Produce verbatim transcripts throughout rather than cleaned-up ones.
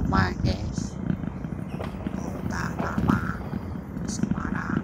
Lama guys, kota lama Semarang.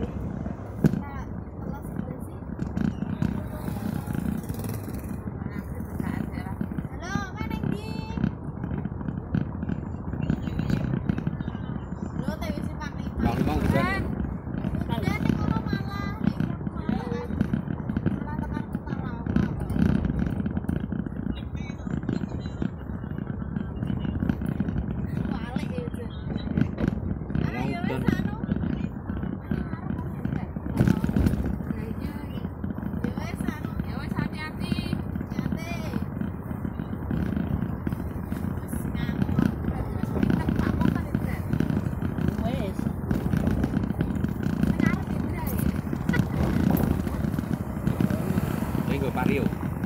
Mario.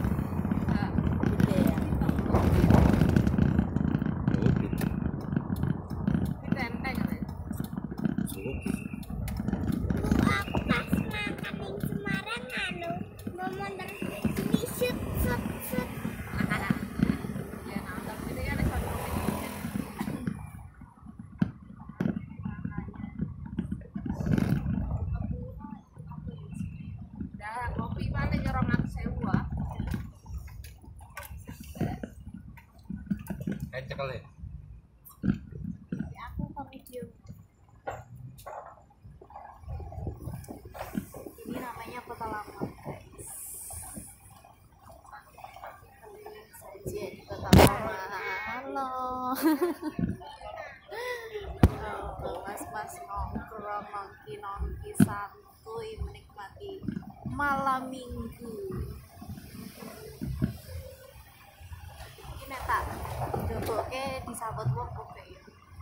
Cekel ya? Aku ke video. Ini namanya Kota Lama, guys. Keliling saja di Kota Lama. Halo. Mas-mas nongkrong, nongki-nongki santuy menikmati malam minggu. Ini tak doboke disambut wong kok ya.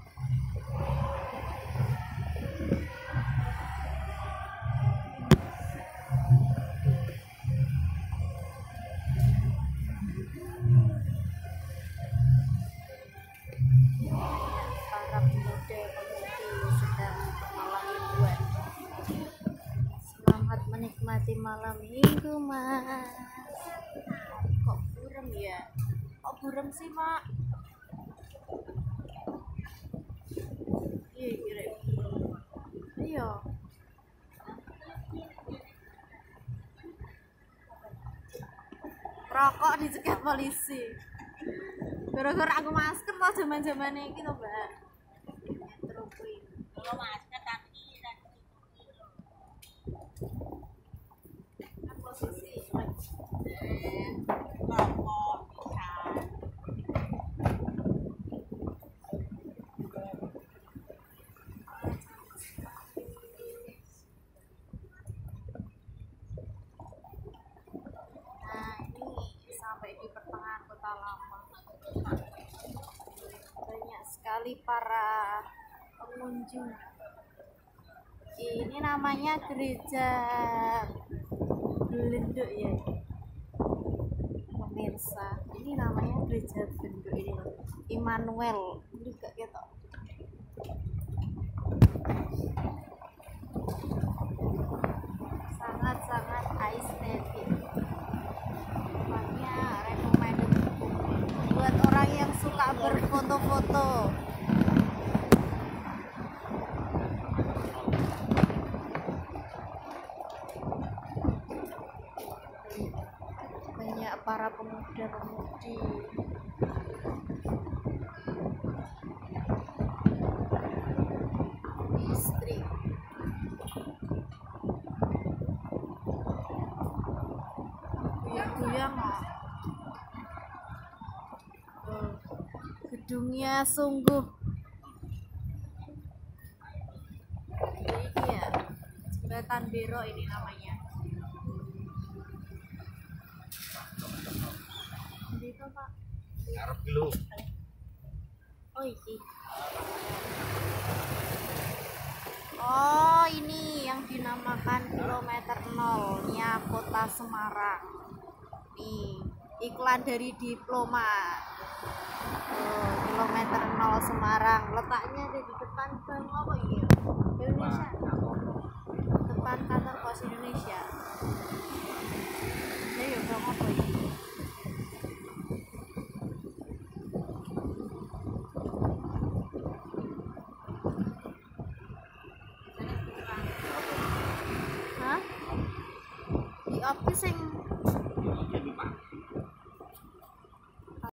Para pemuda pemudi sedang malam mingguan. Selamat menikmati malam minggu, Mas. Kok burem ya? Kok burem sih, Mak? Iya, kira iya. Rokok dicegah polisi. Gara-gara aku masker tau zaman-zaman iki to, Mbak. Metro kuwi. Kalau masker tapi dan posisi rokok bisa. Sampai di pertengahan Kota Lama, banyak sekali para pengunjung. Ini namanya gereja Belenduk ya pemirsa, ini namanya gereja Belenduk ini loh, Immanuel juga gitu. Sangat-sangat estetik, buat orang yang suka berfoto-foto. Banyak para pemuda-pemudi. Istri. Buyang-buyang. Gedungnya sungguh ini ya, Jembatan Bero ini namanya. Itu Pak. Arep dulu. Oh ini. Oh ini yang dinamakan kilometer nolnya Kota Semarang. Nih iklan dari Diploma. Oh, kilometer nol Semarang, letaknya ada di depan bank apa ini? Indonesia. Depan kantor pos Indonesia. Ya ya bank apa ini? apa sing Iya, iya, Pak.